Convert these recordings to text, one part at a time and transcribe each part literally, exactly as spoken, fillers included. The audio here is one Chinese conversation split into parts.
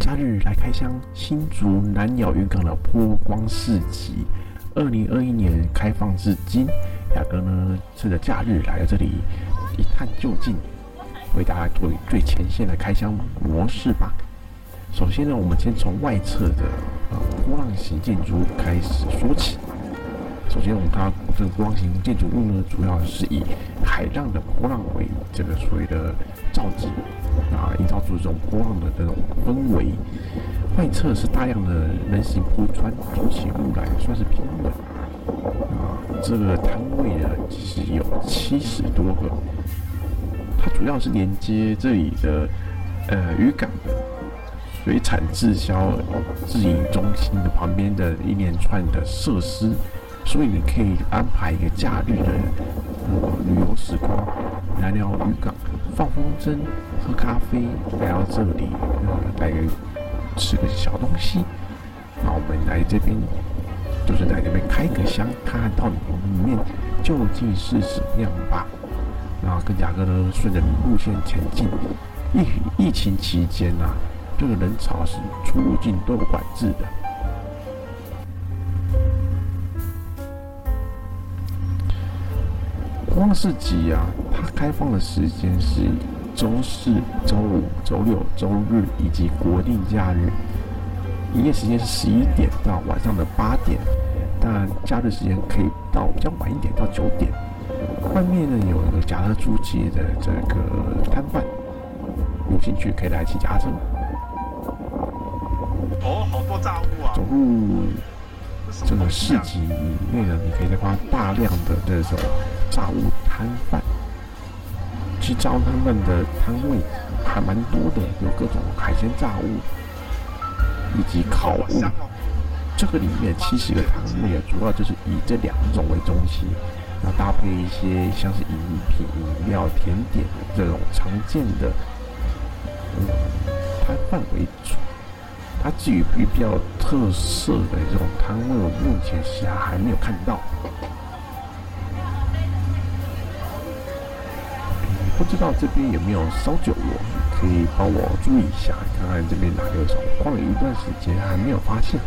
假日来开箱，新竹南鸟渔港的波光市集，二零二一年开放至今，雅哥呢趁着假日来到这里一探究竟，为大家做最前线的开箱模式吧。首先呢，我们先从外侧的呃波浪形建筑物开始说起。首先，我们看到这个波浪形建筑物呢，主要是以海浪的波浪为这个所谓的造景啊，营造出这种波浪的这种氛围。外侧是大量的人行铺穿，走起路来算是平稳啊。这个摊位呢，其实有七十多个，它主要是连接这里的呃渔港的水产滞销自营中心的旁边的一连串的设施。所以你可以安排一个假日的呃旅游时光，来聊渔港，放风筝，喝咖啡，来到这里，呃，来吃个小东西。那我们来这边，就是来这边开个箱，看看到底里面究竟是什么样吧。然后跟雅哥呢顺着路线前进。疫疫情期间啊，这个人潮是出入境都有管制的。波浪市集啊，它开放的时间是周四、周五、周六、周日以及国定假日，营业时间是十一点到晚上的八点，但假日时间可以到比较晚一点，到九点。外面呢有一个脚踏租借的这个摊贩，有兴趣可以来骑脚踏车。 哦，好多炸物啊！ 走入这个市集里面呢，你可以看到大量的这种炸物摊贩。其实炸物摊贩的摊位还蛮多的，有各种海鲜炸物以及烤物。这个里面七十个摊位啊，主要就是以这两种为中心，然后搭配一些像是饮品、饮料、甜点这种常见的嗯摊贩为主。它至于比较特色的这种摊位，我目前是还没有看到。不知道这边有没有烧酒窝，可以帮我注意一下，看看这边哪里有烧。逛了一段时间还没有发现。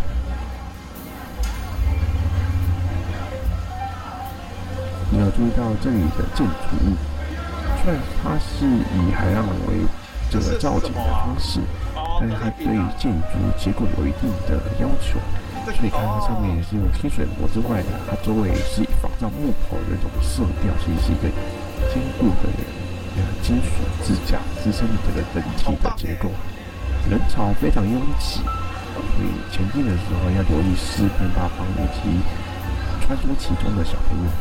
你要注意到这里的建筑物，虽然它是以海浪为这个造景的方式，但是它对建筑结构有一定的要求，所以看它上面是用天水膜之外呢，它周围是仿照木头的这种色调，其实是一个坚固的金属支架支撑的这个人体的结构。人潮非常拥挤，所以前进的时候要留意四面八方以及穿梭其中的小朋友。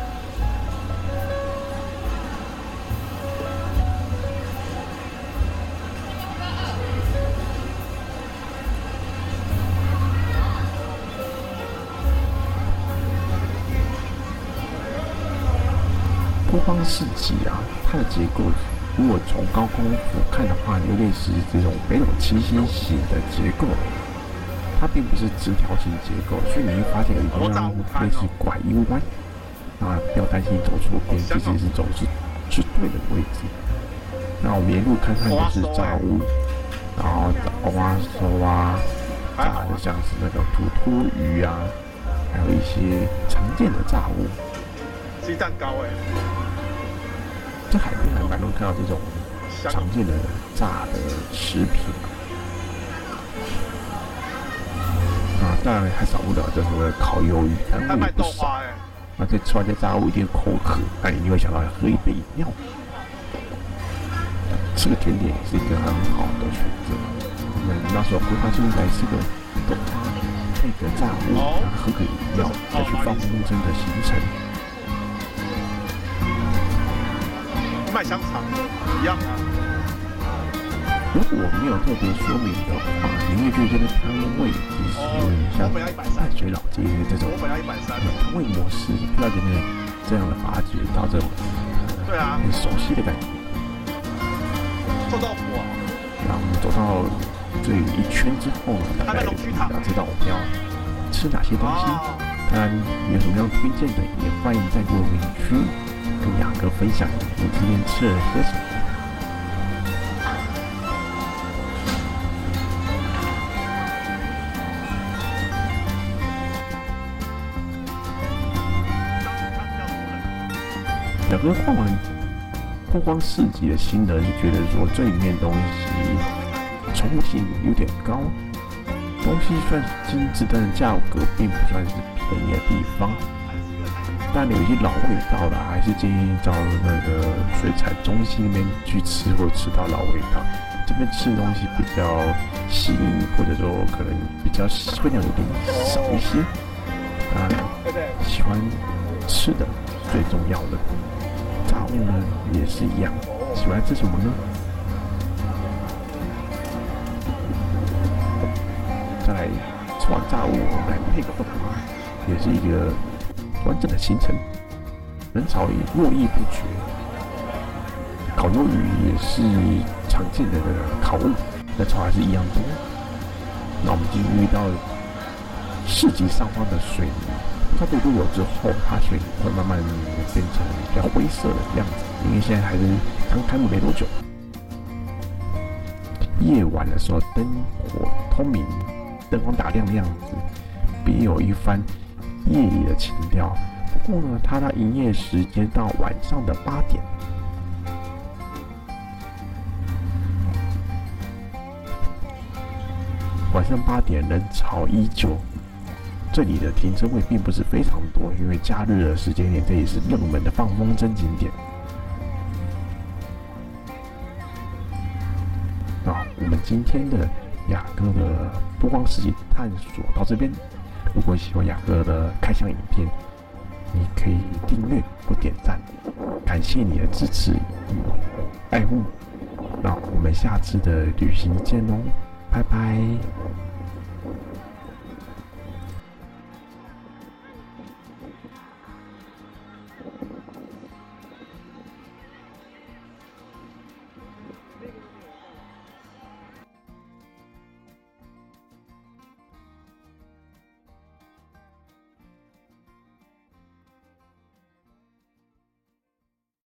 波光市集啊，它的结构如果从高空俯瞰的话，有点是这种北斗七星形的结构，它并不是直条形结构，所以你会发现有一个类似拐 U 弯啊，不要担心走错边，其实是走是是对的位置。那我们沿路看看就是炸物，然后蛙收啊，炸的像是那个土托鱼啊，还有一些常见的炸物。 鸡蛋糕哎、欸。 在海边还蛮容易看到这种常见的炸的食品啊，当然还少不了这什么烤鱿鱼，摊位也不少。那这吃完这炸物一定口渴，那你会想到喝一杯饮料。吃个甜点也是一个很好的选择。我们那时候规划是应该是个豆花配个炸物，然后喝个饮料，再去放风筝的行程。 卖香肠一样啊。 如果没有特别说明的话，你会觉得这个摊位其实有点像淡水老街这种摊位模式，不知道有没有这样的发掘到这种对啊很熟悉的感觉。 臭豆腐啊！ 然后我们走到这一圈之后呢，大概要知道我们要吃哪些东西。当然，有什么样推荐的，也欢迎在留言区跟雅哥分享你今天吃了喝什么。 哥逛完波光市集的心得是觉得说，这里面东西重复性有点高，东西算是精致，但是价格并不算是便宜的地方。但有一些老味道的，还是建议到那个水产中心那边去吃，或吃到老味道。这边吃的东西比较细腻，或者说可能比较分量有点少一些。啊，喜欢吃的最重要的，炸物呢也是一样。喜欢吃什么呢？再来吃完炸物，我们来配个饭，也是一个完整的行程。人潮也络绎不绝，烤鱿鱼也是常见的烤物，人潮还是一样多。那我们已经遇到市集上方的水泥，它多多有之后，它水泥会慢慢变成比较灰色的样子，因为现在还是刚开幕没多久。夜晚的时候，灯火通明，灯光打亮的样子，别有一番夜里的情调。不过呢，它的营业时间到晚上的八点。晚上八点人潮依旧，这里的停车位并不是非常多，因为假日的时间点，这里是热门的放风筝景点。好，我们今天的雅哥的波光市集探索到这边。如果喜欢雅哥的开箱影片，你可以订阅或点赞，感谢你的支持与爱护。那我们下次的旅行见喽，拜拜。